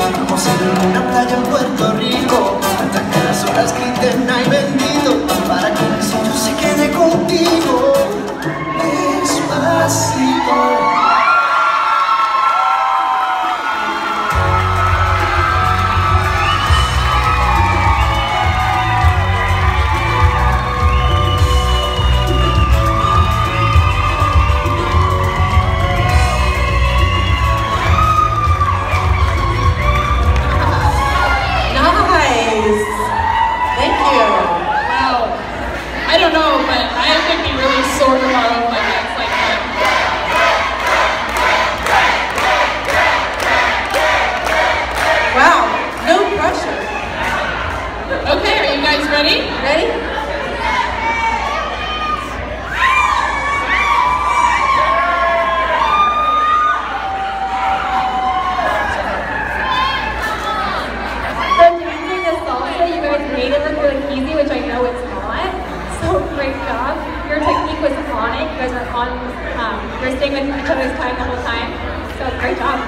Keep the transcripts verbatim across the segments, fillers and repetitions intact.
Vamos a ir a una playa en Puerto Rico, hasta que las olas griten ay bendito, para que el sueño se quede contigo. Despacito. I don't know, but I would be really sore tomorrow if I dance like that. Wow, no pressure. Okay, are you guys ready? Ready? So dancing a salsa, you guys made it look really easy, which I know it's not. So great job. Your technique was on it. You guys are on, um, you're staying with each other's time the whole time. So great job.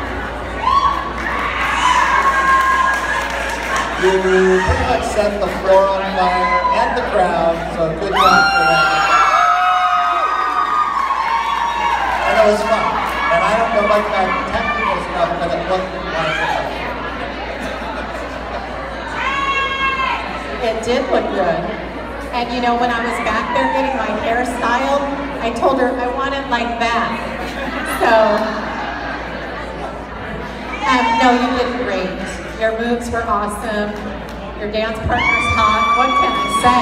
You pretty much set the floor on fire and the crowd, so good job for that. And it was fun. And I don't know much about technical stuff, but it wasn't like that. It did look good. And you know, when I was back there getting my hair styled, I told her I want it like that. So, um, no, you did great. Your moves were awesome. Your dance partner's hot. What can I say?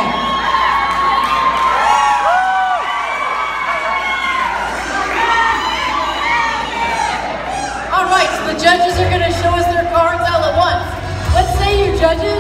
All right, so the judges are going to show us their cards all at once. What say you, judges?